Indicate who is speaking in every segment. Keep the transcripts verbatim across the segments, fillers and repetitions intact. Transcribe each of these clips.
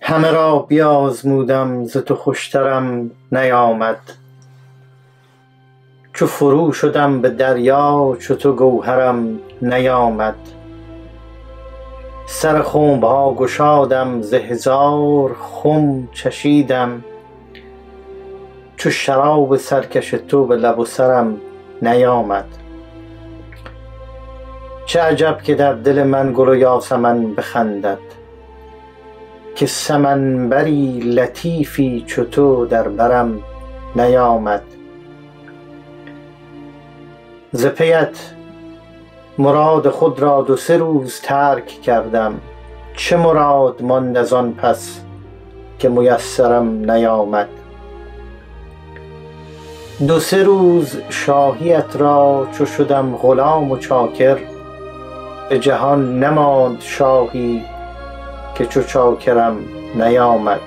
Speaker 1: همه را بیازمودم ز تو خوشترم نیامد. چو فرو شدم به دریا چو تو گوهرم نیامد. سر خنب ها گشادم ز هزار خم چشیدم. چو شراب سرکش تو به لب و سرم نیامد. چه عجب که در دل من گل و یاسمن بخندد، که سمن بری لطیفی چو تو در برم نیامد. ز پیت مراد خود را دو سه روز ترک کردم. چه مراد ماند از آن پس که میسرم نیامد. دو سه روز شاهیت را چو شدم غلام و چاکر، به جهان نماند شاهی که چو چاکرم نیامد.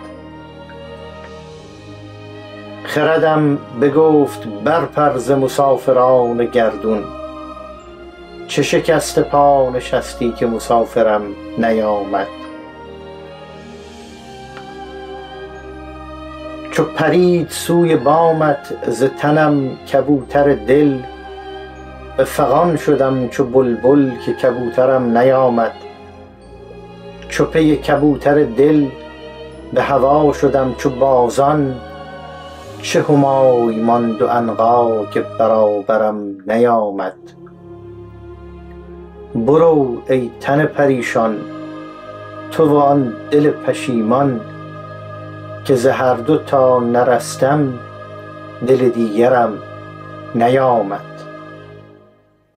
Speaker 1: خردم بگفت برپر ز مسافران گردون، چه شکسته پا نشستی که مسافرم نیامد. چو پرید سوی بامت ز تنم کبوتر دل، به فغان شدم چو بلبل که کبوترم نیامد. چو پی کبوتر دل به هوا شدم چو بازان، چه همای ماند و عنقا که برابرم نیامد. برو ای تن پریشان تو و آن دل پشیمان، که ز هر دو تا نرستم دل دیگرم نیامد.